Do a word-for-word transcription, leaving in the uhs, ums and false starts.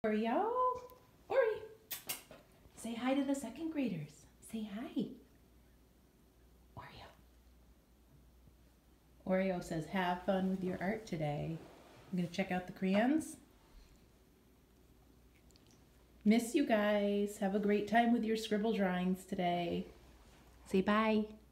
Oreo, Ori, say hi to the second graders. Say hi. Oreo. Oreo says, have fun with your art today. I'm going to check out the crayons. Miss you guys. Have a great time with your scribble drawings today. Say bye.